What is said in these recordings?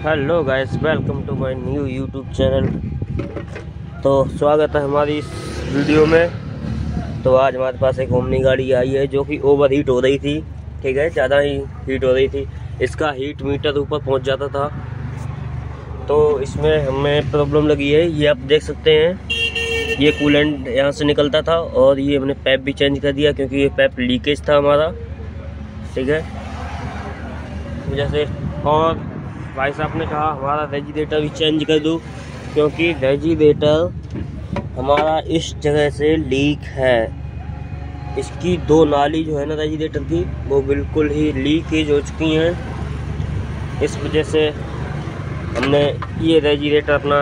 Hello guys, welcome to my new YouTube channel. तो स्वागत है हमारी इस वीडियो में। तो आज हमारे पास एक ओमनी गाड़ी आई है जो कि ओवर हीट हो रही थी। ठीक है, ज़्यादा ही हीट हो रही थी। इसका हीट मीटर ऊपर पहुंच जाता था, तो इसमें हमें प्रॉब्लम लगी है। ये आप देख सकते हैं, ये कूलेंट यहाँ से निकलता था और ये हमने पैप भी चेंज कर दिया क्योंकि ये पैप लीकेज था हमारा। ठीक है, जैसे और भाई साहब ने कहा हमारा रेजिडेटर भी चेंज कर दो क्योंकि रेजिडेटर हमारा इस जगह से लीक है। इसकी दो नाली जो है ना रेजिडेटर की, वो बिल्कुल ही लीकेज हो चुकी हैं। इस वजह से हमने ये रेजिडेटर अपना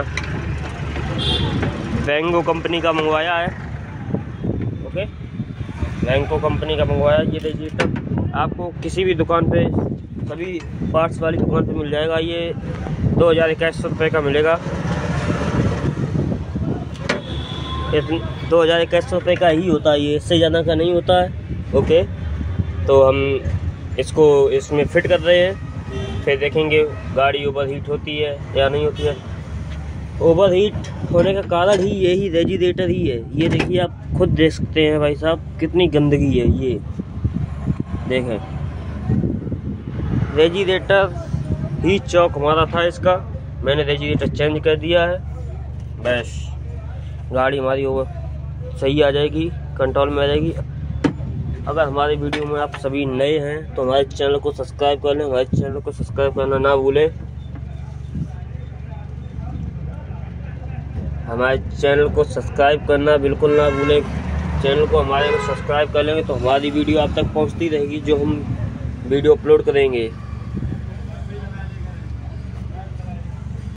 वेंगो कंपनी का मंगवाया है। ओके, वेंगो कंपनी का मंगवाया ये रेजिडेटर। आपको किसी भी दुकान पे, सभी पार्ट्स वाली दुकान पे मिल जाएगा। ये 2100 रुपये का मिलेगा। 2100 रुपये का ही होता है ये, इससे ज़्यादा का नहीं होता है। ओके, तो हम इसको इसमें फिट कर रहे हैं, फिर देखेंगे गाड़ी ओवर हीट होती है या नहीं होती है। ओवर हीट होने का कारण ही यही रेजिडेटर ही है। ये देखिए, आप खुद देख सकते हैं भाई साहब कितनी गंदगी है। ये देखें, रेजिडेटर ही चौक हमारा था इसका। मैंने रेजिडेटर चेंज कर दिया है, बस गाड़ी हमारी ओवर सही आ जाएगी, कंट्रोल में आ जाएगी। अगर हमारे वीडियो में आप सभी नए हैं तो हमारे चैनल को सब्सक्राइब कर लें। हमारे चैनल को सब्सक्राइब करना ना भूलें। हमारे चैनल को सब्सक्राइब करना बिल्कुल ना भूलें। चैनल को हमारे को सब्सक्राइब कर लेंगे तो हमारी वीडियो आप तक पहुंचती रहेगी, जो हम वीडियो अपलोड करेंगे।